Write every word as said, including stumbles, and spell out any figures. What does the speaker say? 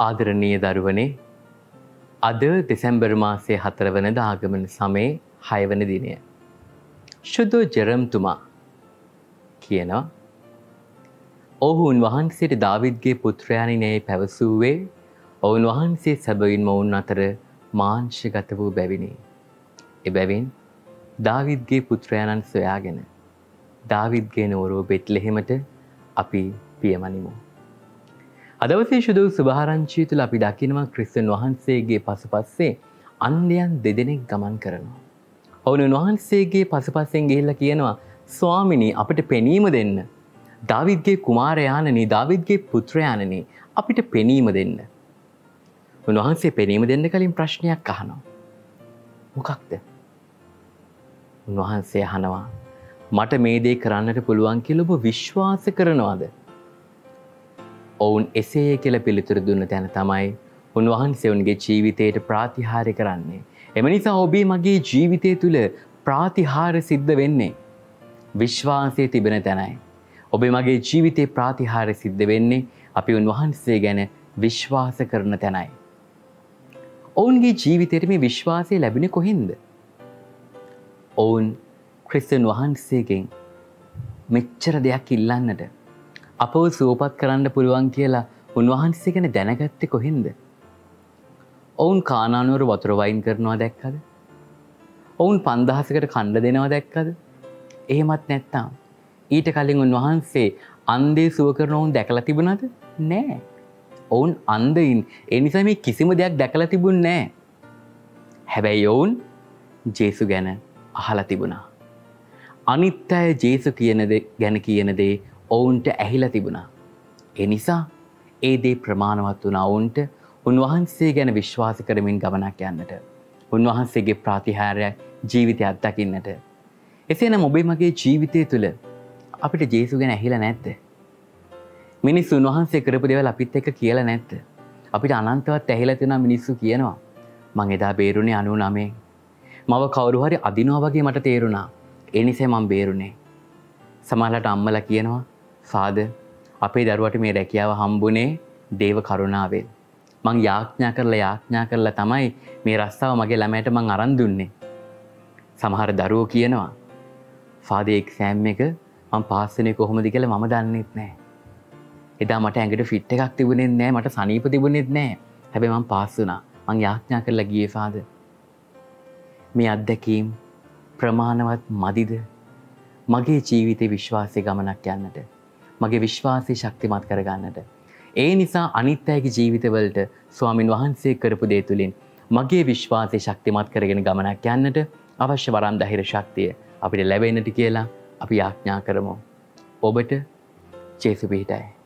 ආදරණීය දරුවනේ අද දෙසැම්බර් මාසයේ හතර වෙනිදා ආගමන සමයේ හය වෙනි දිනය. ශුද්ධ ජෙරම්තුමා කියනවා ඔහු උන්වහන්සේට දාවිද්ගේ පුත්‍රයාණිනේ පැවසුවේ ඔවුන් වහන්සේ සැබවින්ම ඔවුන් අතර මාංශගත වූ බැවිනි. එබැවින් දාවිද්ගේ පුත්‍රයාණන් සොයාගෙන දාවිද්ගේ නුවර බෙත්ලෙහෙමට අපි පියමනිමු. අදවසේ සුදු සුභාරංචිය තුළ අපි දකිනවා ක්‍රිස්තුන් වහන්සේගේ පසුපස්සේ අන්ධයන් දෙදෙනෙක් ගමන් කරනවා. ඔවුන් වහන්සේගේ පසුපස්සෙන් ගිහිල්ලා කියනවා ස්වාමිනී අපිට පෙනීම දෙන්න. දාවිද්ගේ කුමාරයාණනි දාවිද්ගේ පුත්‍රයාණනි අපිට පෙනීම දෙන්න. උන්වහන්සේ පෙනීම දෙන්න කලින් ප්‍රශ්නයක් අහනවා. මොකක්ද? උන්වහන්සේ අහනවා මට මේ දේ කරන්නට පුළුවන් කියලා ඔබ විශ්වාස කරනවද? ඔවුන් එසේ කියලා පිළිතුරු දුන්න තැන තමයි උන්වහන්සේ උන්ගේ ජීවිතයට ප්‍රාතිහාර්ය කරන්නේ. එම නිසා ඔබේ මගේ ජීවිතය තුළ ප්‍රාතිහාර්ය සිද්ධ වෙන්නේ විශ්වාසයේ තිබෙන තැනයි. ඔබේ මගේ ජීවිතේ ප්‍රාතිහාර්ය සිද්ධ වෙන්නේ අපි උන්වහන්සේ ගැන විශ්වාස කරන තැනයි. ඔවුන්ගේ ජීවිතයට මේ විශ්වාසය ලැබුණේ කොහෙන්ද? ඔවුන් ක්‍රිස්තුන් වහන්සේගෙන් මෙච්චර දෙයක් ඉල්ලන්නට අපව සුවපත් කරන්න පුළුවන් කියලා උන්වහන්සේ ගැන දැනගත්තේ කොහෙන්ද? ඔවුන් කානානුවර වතුර වයින් කරනවා දැක්කද? ඔවුන් පන්දහසකට කණ්ඩ දෙනවා දැක්කද? එහෙමත් නැත්නම් ඊට කලින් උන්වහන්සේ අන්ධේ සුව කරන ඔවුන් දැකලා තිබුණාද? නෑ. ඔවුන් අන්ධයින්. ඒ නිසා මේ කිසිම දෙයක් දැකලා තිබුණේ නෑ. හැබැයි ඔවුන් ජේසු ගැන අහලා තිබුණා. අනිත් අය ජේසු කියන දේ ගැන කියන දේ ඔවුන්ට ඇහිලා තිබුණා. ඒ නිසා ඒ දේ ප්‍රමාණවත් වුණා ඔවුන්ට උන්වහන්සේ ගැන විශ්වාස කරමින් ගමනක් යන්නට. උන්වහන්සේගේ ප්‍රාතිහාර්ය ජීවිතය අත්දකින්නට. එසේනම් ඔබේ මගේ ජීවිතය තුළ අපිට ජේසු ගැන ඇහිලා නැද්ද? මිනිස්සු උන්වහන්සේ කරපු දේවල් අපිත් එක්ක කියලා නැද්ද? අපිට අනන්තවත් ඇහිලා තියෙනවා මිනිස්සු කියනවා මං එදා බේරුනේ අනූ නවයෙන්. මව කවුරු හරි අදිනවා වගේ මට තේරුණා. ඒ නිසා මං බේරුනේ. සමහරවිට අම්මලා කියනවා ෆාදර් අපේ දරුවට මේ රැකියාව හම්බුනේ දේව කරුණාවෙන්. මං යාඥා කරලා යාඥා කරලා තමයි මේ රස්සාව මගේ ළමයට මං අරන් දුන්නේ. සමහර දරුවෝ කියනවා ෆාදර් එක්සෑම් එක මං පාස් වෙන්නේ කොහොමද කියලා මම දන්නෙත් නැහැ. එදා මට ඇඟට ෆිට් එකක් තිබුණේ නැහැ, මට සනීප තිබුණෙත් නැහැ. හැබැයි මං පාස් වුණා. මං යාඥා කරලා ගියේ ෆාදර්. මේ අත්දැකීම් ප්‍රමාණවත් මදිද? මගේ ජීවිතේ විශ්වාසයේ ගමනක් යන්නට, මගේ විශ්වාසය ශක්තිමත් කරගන්නට. ඒ නිසා අනිත් අයගේ ජීවිතවලට ස්වාමින් වහන්සේ කරපු දේ තුලින් මගේ විශ්වාසය ශක්තිමත් කරගෙන ගමනක් යන්නට අවශ්‍ය වරම් ධෛර්ය ශක්තිය අපිට ලැබෙන්නට කියලා අපි යාඥා කරමු. ඔබට ජේසු පිහිටයි.